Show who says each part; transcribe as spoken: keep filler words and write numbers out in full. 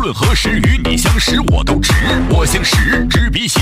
Speaker 1: 论何时与你相识，我都值。我姓石，执笔写